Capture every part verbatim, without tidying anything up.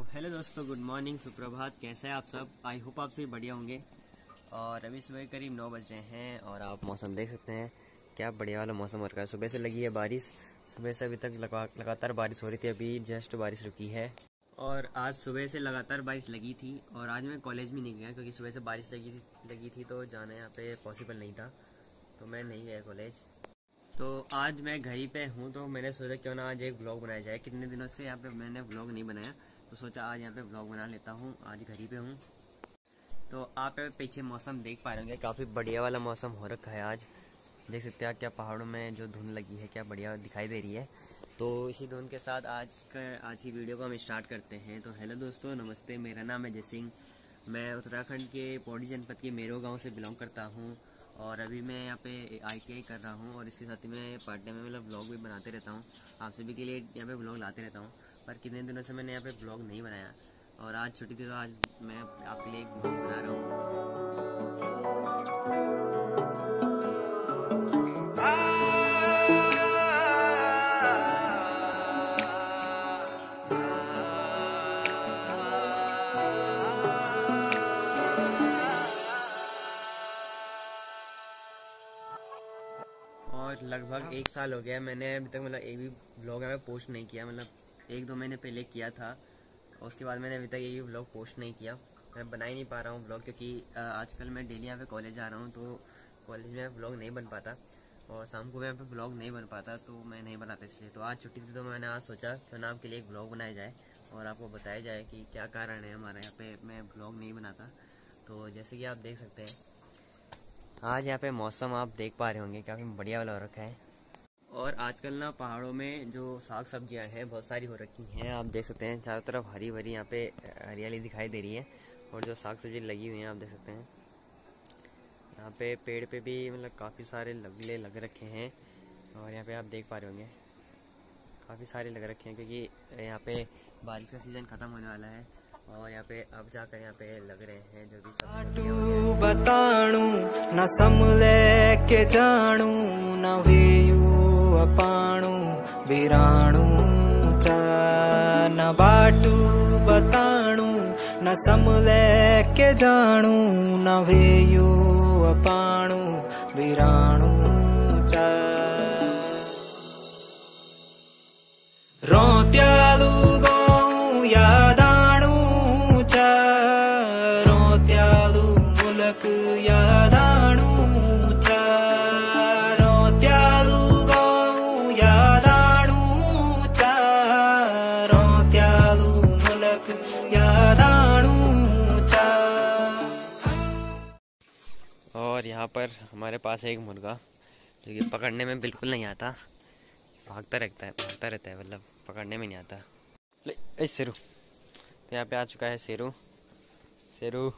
Hello दोस्तों, good morning, सुप्रभात। कैसे हैं आप सब? आई होप आप सभी बढ़िया होंगे। और अभी सुबह करीब नौ बजे हैं और आप मौसम देख सकते हैं, क्या बढ़िया वाला मौसम हो रखा है। सुबह से लगी है बारिश, सुबह से अभी तक लगा लगातार बारिश हो रही थी। अभी जस्ट बारिश रुकी है और आज सुबह से लगातार बारिश लगी थी। और आज मैं कॉलेज भी नहीं गया क्योंकि सुबह से बारिश लगी थी लगी थी तो जाना यहाँ पे पॉसिबल नहीं था, तो मैं नहीं गया कॉलेज। तो आज मैं घर ही पे हूँ, तो मैंने सोचा क्यों ना आज एक ब्लॉग बनाया जाए। कितने दिनों से यहाँ पे मैंने ब्लॉग नहीं बनाया, तो सोचा आज यहाँ पे ब्लॉग बना लेता हूँ। आज घर ही पे हूँ। तो आप पीछे मौसम देख पा रहे होंगे, काफ़ी बढ़िया वाला मौसम हो रखा है आज। देख सकते हैं क्या पहाड़ों में जो धुंध लगी है, क्या बढ़िया दिखाई दे रही है। तो इसी धुंध के साथ आज का आज की वीडियो को हम स्टार्ट करते हैं। तो हेलो दोस्तों, नमस्ते। मेरा नाम है जय सिंह। मैं उत्तराखंड के पौड़ी जनपद के मेरो गाँव से बिलोंग करता हूँ और अभी मैं यहाँ पे आई टी आई कर रहा हूँ और इसके साथ ही मैं पार्ट टाइम में मतलब ब्लॉग भी बनाते रहता हूँ। आप सभी के लिए यहाँ पे ब्लॉग लाते रहता हूँ, पर कितने दिनों से मैंने यहाँ पे ब्लॉग नहीं बनाया और आज छुट्टी थी तो आज मैं आपके लिए एक ब्लॉग बना रहा हूँ। और लगभग एक साल हो गया, मैंने अभी तक मतलब एक भी ब्लॉग यहाँ पे पोस्ट नहीं किया। मतलब एक दो महीने पहले किया था, उसके बाद मैंने अभी तक एक भी ब्लॉग पोस्ट नहीं किया। मैं बना ही नहीं पा रहा हूँ ब्लॉग, क्योंकि आजकल मैं डेली यहाँ पे कॉलेज जा रहा हूँ, तो कॉलेज में ब्लॉग नहीं बन पाता और शाम को यहाँ पे ब्लॉग नहीं बन पाता, तो मैं नहीं बनाता इसलिए। तो आज छुट्टी थी तो मैंने आज सोचा क्यों ना आपके लिए एक ब्लॉग बनाया जाए और आपको बताया जाए कि क्या कारण है हमारे यहाँ पे मैं ब्लॉग नहीं बनाता। तो जैसे कि आप देख सकते हैं, आज यहाँ पे मौसम आप देख पा रहे होंगे काफ़ी बढ़िया वाला हो रखा है। और आजकल ना पहाड़ों में जो साग सब्जियाँ हैं बहुत सारी हो रखी हैं। आप देख सकते हैं चारों तरफ हरी भरी यहाँ पे हरियाली दिखाई दे रही है और जो साग सब्जी लगी हुई हैं आप देख सकते हैं। यहाँ पे पेड़ पे भी मतलब काफ़ी सारे लगले लग रखे हैं और यहाँ पे आप देख पा रहे होंगे काफ़ी सारे लग रखे हैं, क्योंकि यहाँ पे बारिश का सीज़न ख़त्म होने वाला है और यहाँ पे अब जाकर यहाँ पे लग रहे हैं जो भी सब बताणु न समले के जानू न वेयू अपाणु बिराणु च न बाटू बताणु न समले के जानू न वेयू अपाणु बिराणु च रोत्यालू गौ यादाणु च रोत्यालू मुलक यादाणु च रोत्यालू गौ यादाणु च रोत्यालू मुलक यादाणु च। और यहाँ पर हमारे पास है एक मुर्गा जो कि पकड़ने में बिल्कुल नहीं आता, भागता रहता है भागता रहता है मतलब पकड़ने में नहीं आता। ले ए शेरू, तो यहाँ पे आ चुका है शेरू। शेरू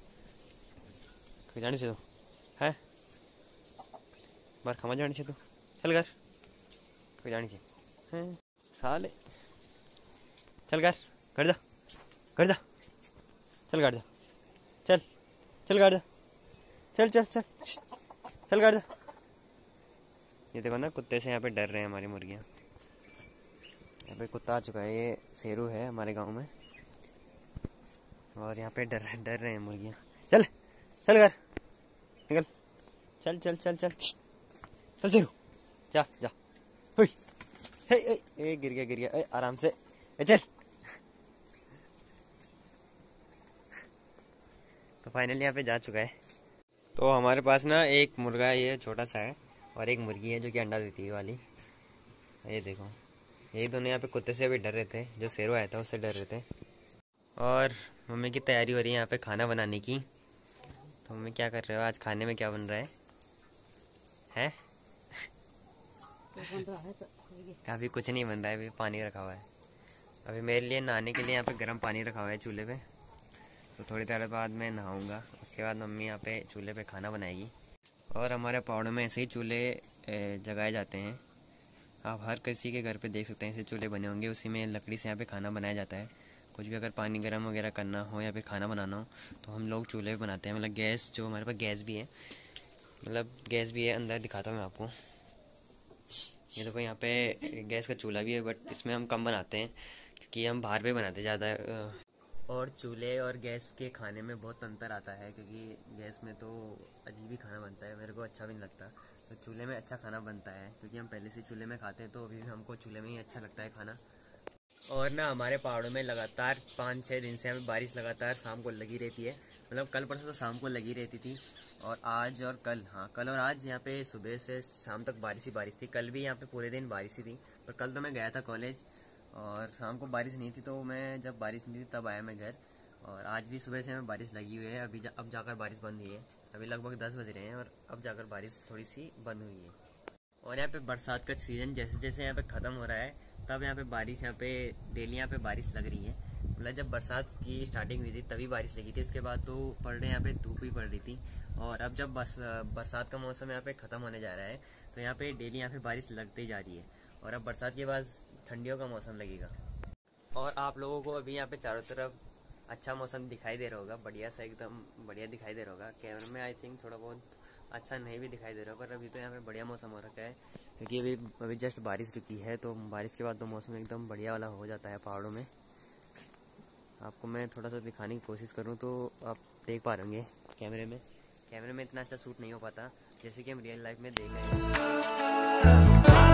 जाने से तो है बार खमा जाने से तो चल कर कोई जाने से हैं साले, चल कर कर जा कर जा चल कर जा चल चल कर जा चल चल चल चल कर जा। ये देखो ना, कुत्ते से यहाँ पे डर रहे हैं हमारी मुर्गियाँ। यहाँ पे कुत्ता आ चुका है, ये शेरू है हमारे गांव में और यहाँ पे डर डर रहे हैं मुर्गियाँ। चल चल कर निकल, चल चल चल चल चल शेरू जा जा। हुई हे ए, ए गिर गया गिर गया ए, आराम से ए, चल। तो फाइनली यहाँ पे जा चुका है। तो हमारे पास ना एक मुर्गा ये छोटा सा है और एक मुर्गी है जो कि अंडा देती है वाली। ये देखो, यही दोनों यहाँ पे कुत्ते से भी डर रहे थे, जो शेरू आया था उससे डर रहे थे। और मम्मी की तैयारी हो रही है यहाँ पे खाना बनाने की। तो मम्मी क्या कर रहे हो? आज खाने में क्या बन रहा है? हैं? अभी कुछ नहीं बन रहा है, अभी पानी रखा हुआ है। अभी मेरे लिए नहाने के लिए यहाँ पे गर्म पानी रखा हुआ है चूल्हे पे, तो थोड़ी देर बाद मैं नहाऊँगा। उसके बाद मम्मी यहाँ पे चूल्हे पे खाना बनाएगी। और हमारे पहाड़ों में ऐसे ही चूल्हे जगाए जाते हैं। आप हर किसी के घर पे देख सकते हैं ऐसे चूल्हे बने होंगे, उसी में लकड़ी से यहाँ पे खाना बनाया जाता है। कुछ भी अगर पानी गर्म वगैरह करना हो या फिर खाना बनाना हो तो हम लोग चूल्हे पे बनाते हैं। मतलब गैस, जो हमारे पास गैस भी है, मतलब गैस भी है, अंदर दिखाता हूँ मैं आपको। ये देखो यहाँ पे गैस का चूल्हा भी है, बट इसमें हम कम बनाते हैं कि हम बाहर पे बनाते ज़्यादा। और चूल्हे और गैस के खाने में बहुत अंतर आता है, क्योंकि गैस में तो अजीब ही खाना बनता है, मेरे को अच्छा भी नहीं लगता। तो चूल्हे में अच्छा खाना बनता है, क्योंकि हम पहले से चूल्हे में खाते हैं, तो अभी भी हमको चूल्हे में ही अच्छा लगता है खाना। और ना हमारे पहाड़ों में लगातार पाँच छः दिन से हमें बारिश लगातार शाम को लगी रहती है। मतलब कल परसों तो शाम को लगी रहती थी, और आज और कल, हाँ कल और आज यहाँ पे सुबह से शाम तक बारिश ही बारिश थी। कल भी यहाँ पे पूरे दिन बारिश ही थी, पर कल तो मैं गया था कॉलेज और शाम को बारिश नहीं थी, तो मैं जब बारिश नहीं थी तब आया मैं घर। और आज भी सुबह से हमें बारिश लगी हुई है। अभी जा, अब जाकर बारिश बंद हुई है। अभी लगभग दस बज रहे हैं और अब जाकर बारिश थोड़ी सी बंद हुई है। और यहाँ पे बरसात का सीज़न जैसे जैसे यहाँ पे ख़त्म हो रहा है, तब यहाँ पे बारिश, यहाँ पे डेली यहाँ पे बारिश लग रही है। मतलब जब बरसात की स्टार्टिंग हुई थी तभी बारिश लगी थी, उसके बाद तो पड़ रहे यहाँ पे धूप ही पड़ रही थी। और अब जब बस बरसात का मौसम यहाँ पे ख़त्म होने जा रहा है, तो यहाँ पे डेली यहाँ पे बारिश लगती जा रही है। और अब बरसात के बाद ठंडियों का मौसम लगेगा। और आप लोगों को अभी यहाँ पे चारों तरफ अच्छा मौसम दिखाई दे रहा होगा, बढ़िया सा, एकदम बढ़िया दिखाई दे रहा होगा। कैमरे में आई थिंक थोड़ा बहुत अच्छा नहीं भी दिखाई दे रहा होगा, पर अभी तो यहाँ पे बढ़िया मौसम हो रखा है, क्योंकि अभी अभी जस्ट बारिश रुकी है। तो बारिश के बाद तो मौसम एकदम बढ़िया वाला हो जाता है पहाड़ों में। आपको मैं थोड़ा सा दिखाने की कोशिश करूँ तो आप देख पा रहे कैमरे में कैमरे में इतना अच्छा शूट नहीं हो पाता जैसे कि हम रियल लाइफ में देख रहे हैं।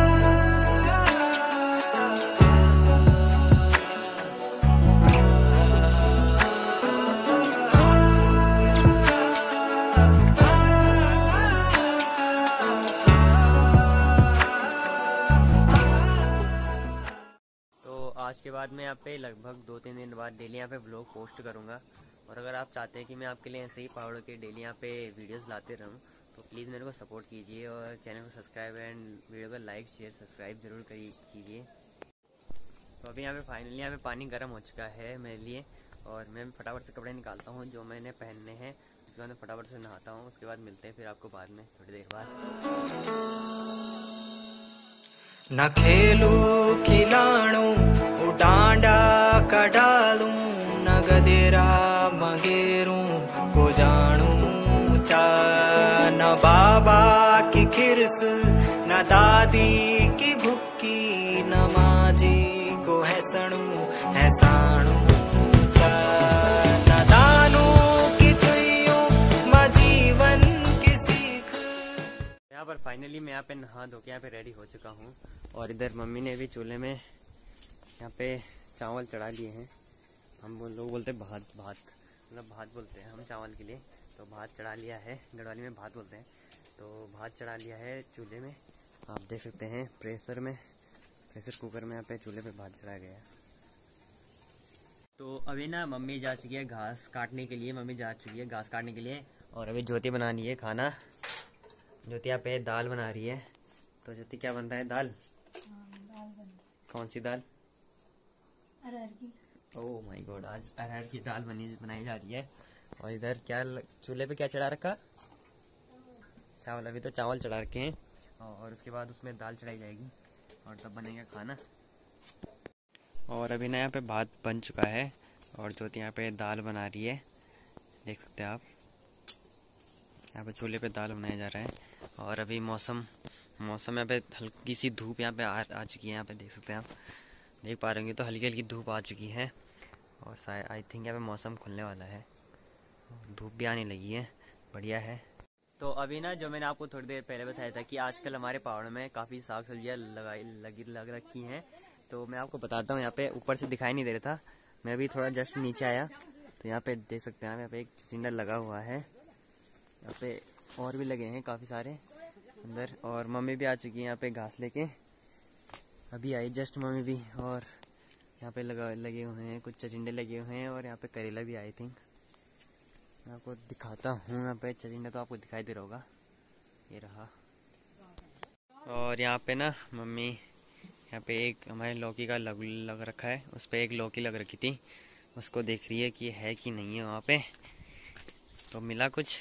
आज के बाद मैं यहाँ पे लगभग दो तीन दिन बाद डेली यहाँ पे ब्लॉग पोस्ट करूँगा। और अगर आप चाहते हैं कि मैं आपके लिए ऐसे ही पहाड़ों के डेली यहाँ पे वीडियोस लाते रहूँ, तो प्लीज़ मेरे को सपोर्ट कीजिए और चैनल को सब्सक्राइब एंड वीडियो को लाइक शेयर सब्सक्राइब ज़रूर कीजिए। तो अभी यहाँ पे फाइनली यहाँ पे पानी गर्म हो चुका है मेरे लिए, और मैं फटाफट से कपड़े निकालता हूँ जो मैंने पहनने हैं। उसके बाद मैं फटाफट से नहाता हूँ, उसके बाद मिलते हैं फिर आपको बाद में थोड़ी देर बाद। न खेलू खिलाणू उडांडा कडालू न गदेरा मगेरू को जानू चा, न बाबा की खिरस न दादी की भुक्की न माजी को हैसणू हैसाणू चा, न दानू की चुइयों म जीवन की सीख। यहाँ पर फाइनली मैं यहाँ पे नहा धो के यहाँ पे रेडी हो चुका हूँ, और इधर मम्मी ने भी चूल्हे में यहाँ पे चावल चढ़ा लिए हैं। हम लोग बोलते हैं भात भात मतलब भात बोलते हैं हम चावल के लिए। तो भात चढ़ा लिया है, गढ़वाली में भात बोलते हैं। तो भात चढ़ा लिया है चूल्हे में, आप देख सकते हैं प्रेशर में प्रेशर कुकर में यहाँ पे चूल्हे पे भात चढ़ाया गया है। तो अभी ना मम्मी जा चुकी है घास काटने के लिए मम्मी जा चुकी है घास काटने के लिए और अभी ज्योति बना रही है खाना। ज्योति यहाँ पे दाल बना रही है। तो ज्योति क्या बन रहा है? दाल। दाल बन कौन सी दाल? अरहर की। ओह माय गॉड, आज अरहर की दाल बनी बनाई जा रही है। और इधर क्या चूल्हे पे क्या चढ़ा रखा? चावल। अभी तो चावल चढ़ा रखे हैं और उसके बाद उसमें दाल चढ़ाई जाएगी और तब बनेगा खाना। और अभी ना यहाँ पे भात बन चुका है और ज्योति यहाँ पे दाल बना रही है, देख सकते हैं आप। यहाँ पे चूल्हे पे दाल बनाया जा रहा है। और अभी मौसम मौसम यहाँ पे हल्की सी धूप यहाँ पे आ, आ चुकी है। यहाँ पे देख सकते हैं आप, देख पा रहे होंगे तो हल्की हल्की धूप आ चुकी है और शायद आई थिंक यहाँ पे मौसम खुलने वाला है, धूप भी आने लगी है, बढ़िया है। तो अभी ना जो मैंने आपको थोड़ी देर पहले बताया था कि आजकल हमारे पहाड़ों में काफ़ी साग सब्जियाँ लगाई लगी लग रखी हैं, तो मैं आपको बताता हूँ। यहाँ पे ऊपर से दिखाई नहीं दे रहा था, मैं अभी थोड़ा जस्ट नीचे आया तो यहाँ पे देख सकते हैं। यहाँ पे एक चिचिंडा लगा हुआ है, यहाँ पे और भी लगे हैं काफ़ी सारे अंदर। और मम्मी भी आ चुकी है यहाँ पे घास लेके, अभी आई जस्ट मम्मी भी। और यहाँ पे लगा लगे हुए हैं कुछ चिचिंडे लगे हुए हैं और यहाँ पे करेला भी आई थिंक। मैं आपको दिखाता हूँ, यहाँ पे चिचिंडा तो आपको दिखाई दे रहा होगा, ये रहा। और यहाँ पे ना मम्मी यहाँ पे एक हमारे लौकी का लग लग रखा है, उस पर एक लौकी लग रखी थी, उसको देख रही है कि है कि नहीं है वहाँ पे। तो मिला कुछ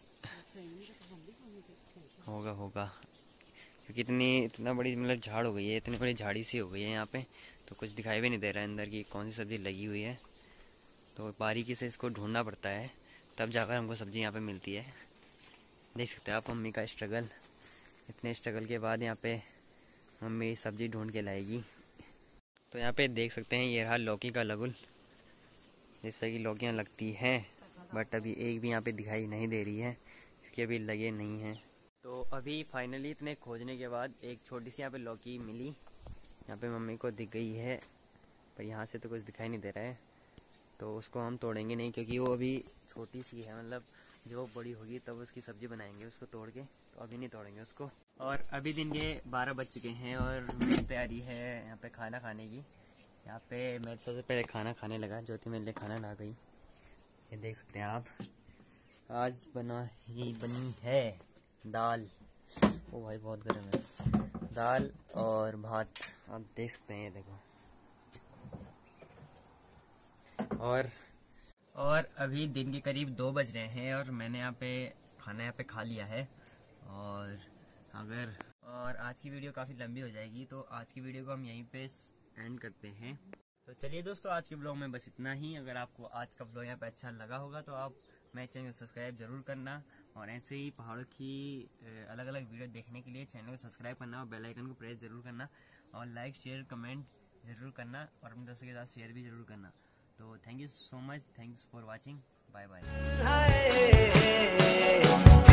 होगा होगा क्योंकि इतनी इतना बड़ी मतलब झाड़ हो गई है, इतनी बड़ी झाड़ी सी हो गई है यहाँ पे, तो कुछ दिखाई भी नहीं दे रहा है अंदर की कौन सी सब्ज़ी लगी हुई है। तो बारीकी से इसको ढूंढना पड़ता है, तब जाकर हमको सब्ज़ी यहाँ पे मिलती है। देख सकते हैं आप मम्मी का स्ट्रगल, इतने स्ट्रगल के बाद यहाँ पे मम्मी सब्ज़ी ढूंढ के लाएगी। तो यहाँ पे देख सकते हैं ये रहा लौकी का लगुल, जिस पर की लौकियाँ लगती हैं, बट अभी एक भी यहाँ पे दिखाई नहीं दे रही है क्योंकि अभी लगे नहीं हैं। तो अभी फाइनली इतने खोजने के बाद एक छोटी सी यहाँ पे लौकी मिली, यहाँ पे मम्मी को दिख गई है, पर यहाँ से तो कुछ दिखाई नहीं दे रहा है, तो उसको हम तोड़ेंगे नहीं क्योंकि वो अभी छोटी सी है, मतलब जब बड़ी होगी तब उसकी सब्ज़ी बनाएंगे उसको तोड़ के, तो अभी नहीं तोड़ेंगे उसको। और अभी दिन के बारह बज चुके हैं और मेरी तैयारी है यहाँ पे खाना खाने की। यहाँ पे मैं सबसे पहले खाना खाने लगा, ज्योति मेरे लिए खाना ला गई, ये देख सकते हैं आप। आज बना ही बनी है दाल, ओ भाई बहुत गर्म है, दाल और भात, आप देख सकते हैं, ये देखो। और और अभी दिन के करीब दो बज रहे हैं और मैंने यहाँ पे खाना यहाँ पे खा लिया है। और अगर और आज की वीडियो काफ़ी लंबी हो जाएगी, तो आज की वीडियो को हम यहीं पे एंड करते हैं। तो चलिए दोस्तों, आज के ब्लॉग में बस इतना ही। अगर आपको आज का ब्लॉग यहाँ पे अच्छा लगा होगा तो आप मेरे चैनल को सब्सक्राइब जरूर करना, और ऐसे ही पहाड़ों की अलग अलग वीडियो देखने के लिए चैनल को सब्सक्राइब करना और बेल आइकन को प्रेस जरूर करना, और लाइक शेयर कमेंट जरूर करना, और अपने दोस्तों के साथ शेयर भी जरूर करना। तो thank you so much, thanks for watching, bye bye.